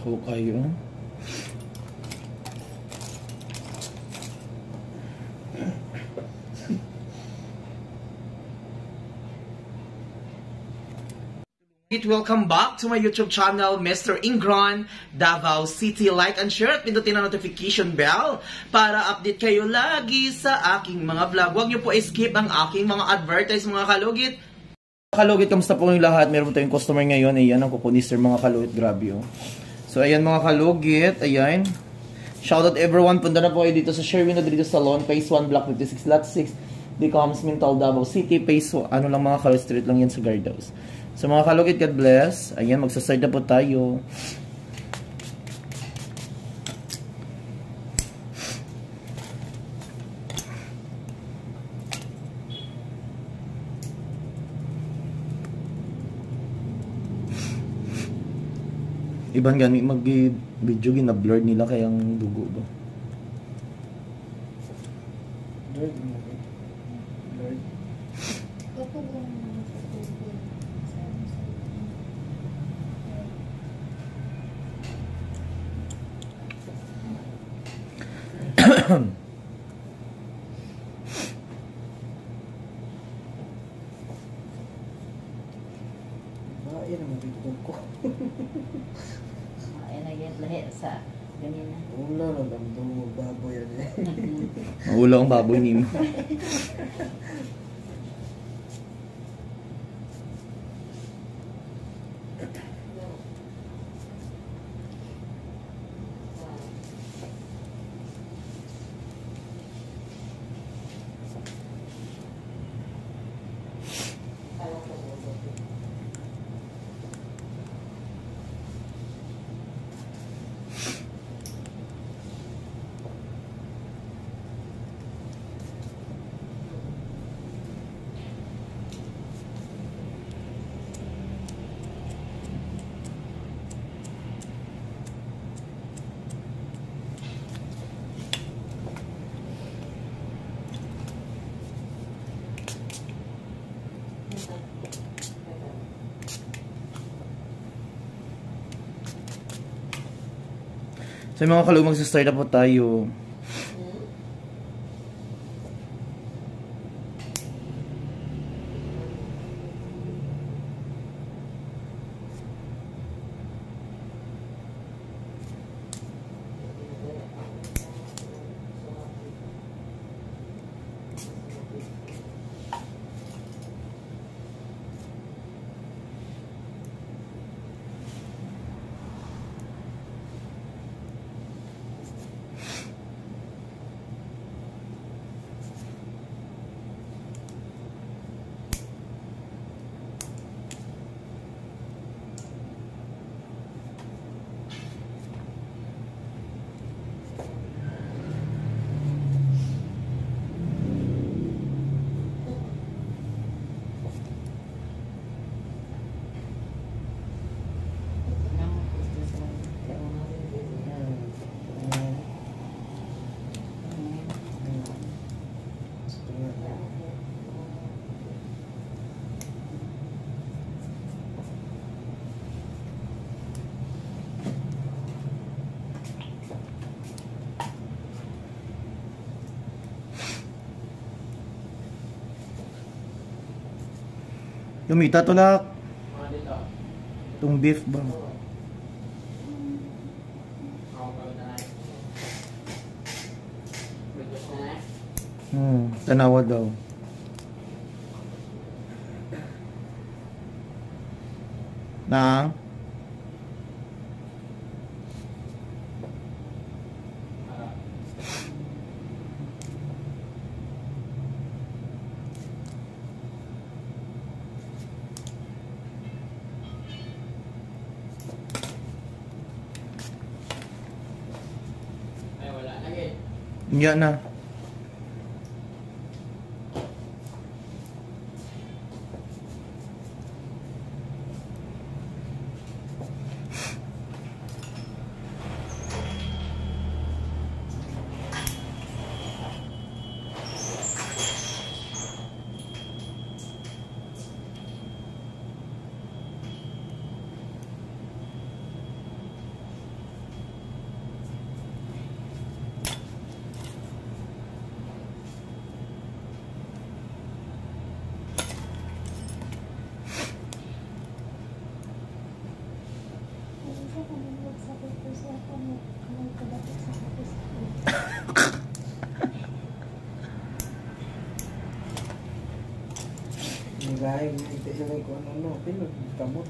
Ho kayo. Welcome back to my YouTube channel, Mr. Ingron, Davao City. Like and share at pindutin ang notification bell para update kayo lagi sa aking mga vlog. Huwag niyo po skip ang aking mga advertise, mga kalugit. Kalugit, kamusta po yung lahat? Meron po tayong customer ngayon. Ayan, ang kukunisir mga kalugit. Grabe oh. So ayan mga kalugit, ayan. Shoutout everyone. Punta na po kayo dito sa Sherwin Rodriguez Salon, Phase 1, Block 56, Lot 6. Becomes Mintal, Davao City. Phase 1, ano lang mga kalugit, street lang yan sa Gardaus. So mga kalugit, God bless. Ayan, magsaside na po tayo. Iban gani mag-video gina-blur nila kayang dugo ba? Blurred. Ayan naman dito ko. Ayan na yan, lahi sa ganyan na. Wala na lang itong baboy yan eh. Maulo ang baboy ni mo. So mga kalugit, magsa-start na po tayo. Lumita to na itong beef ba? Tanawa daw. Na? Iya na. laing hindi ilay ko ano pinagkamot.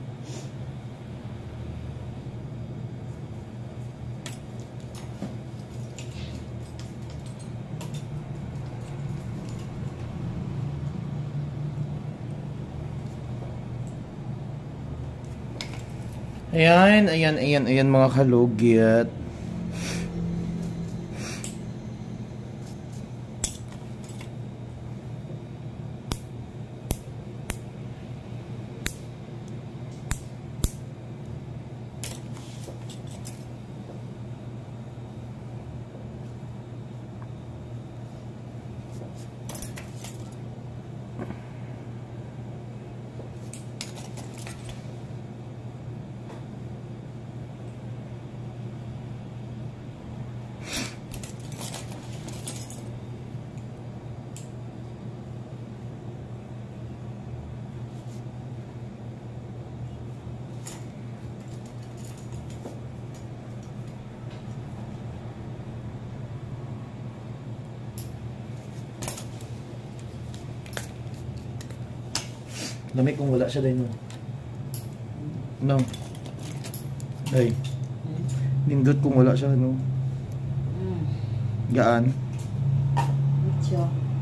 Ayan mga kalugit. Lamig kung wala siya dahil no. No. Ay. Nindot kung wala siya no. Gaan. Medyo.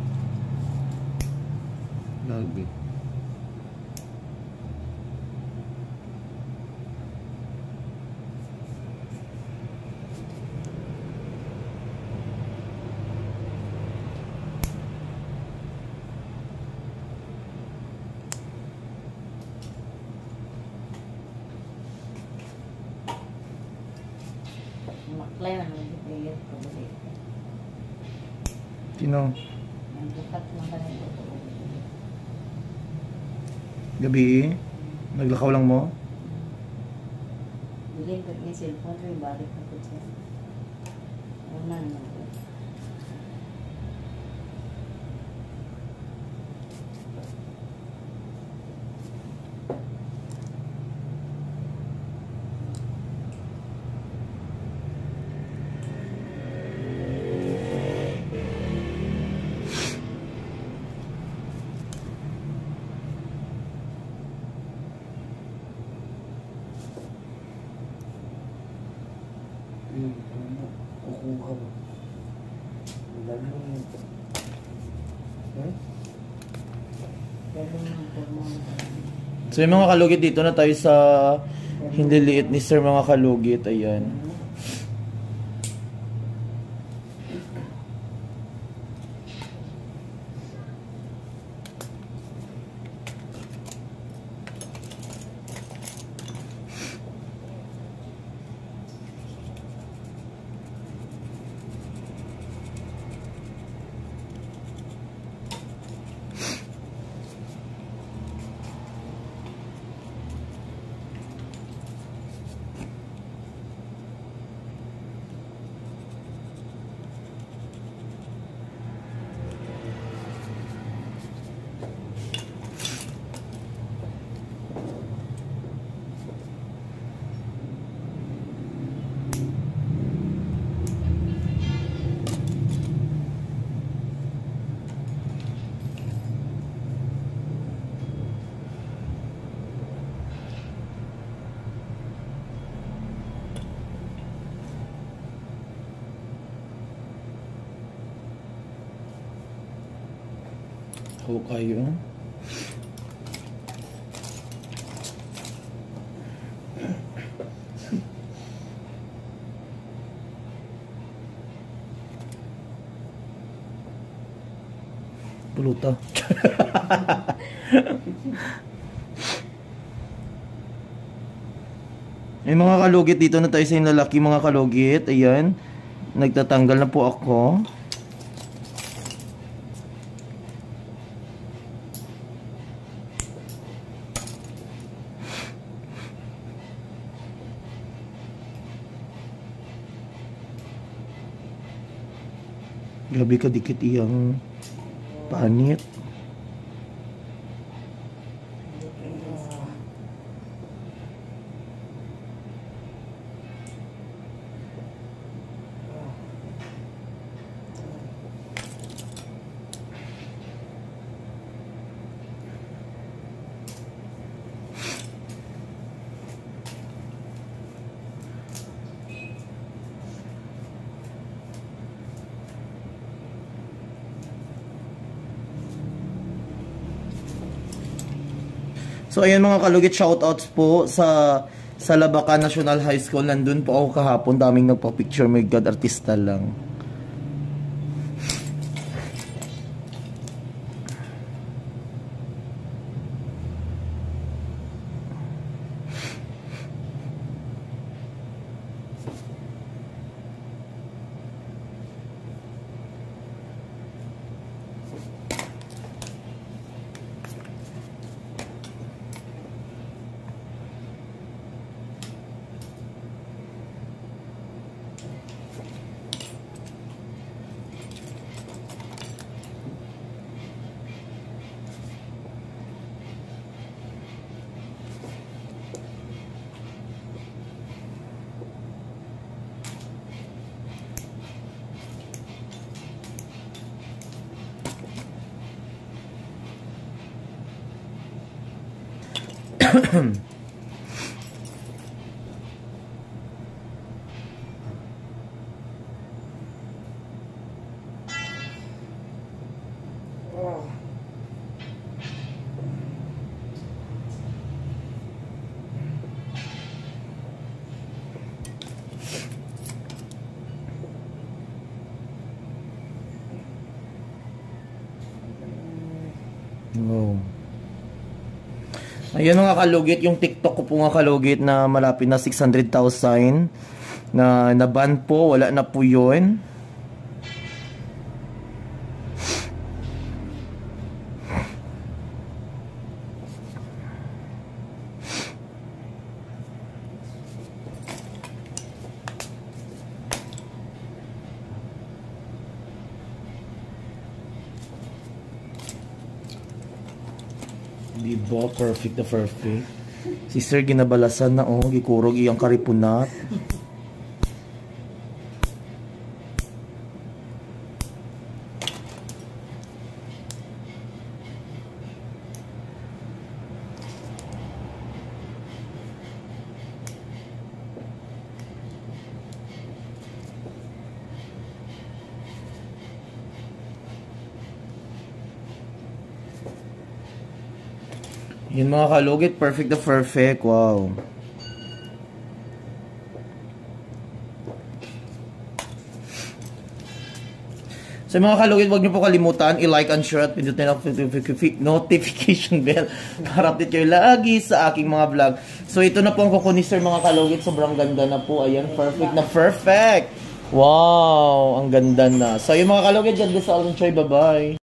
Lagi. Maklay man ang gipiyot ko ulit. Sino? Ang bukat ng kanila ko. Gabi? Naglakaw lang mo? Bilhin ko yung cellphone ko, ibalik na ko siya. Una naman ko. Kukuha mo. Lalong. Pero nang pulmon. So yung mga kalugit dito na tayo sa hindi liit ni Sir mga kalugit. Ayan. Ako kayo. Puluta. May mga kalugit dito na tayo sa lalaki mga kalugit. Ayan. Nagtatanggal na po ako. Grabe ka dikit iyang panit. So ayun mga kalugit, shoutouts po sa Labacan National High School. Nandun po ako kahapon, daming nagpa-picture. My God, artista lang. Wow. Ayun mga kalugit, yung TikTok ko po mga kalugit na malapit na 600,000 na ban po, wala na po yun. Diba? Perfect na perfect. Si Sir ginabalasan na gikurog iyang karipunat. Yun mga kalugit, perfect na perfect. Wow. So mga kalugit, huwag niyo po kalimutan i-like and share at pindutin ang notification bell para update kayo lagi sa aking mga vlog. So ito na po ang kuko ni Sir mga kalugit. Sobrang ganda na po. Ayan, perfect na perfect. Wow, ang ganda na. So yung mga kalugit, God bless all and enjoy. Bye-bye.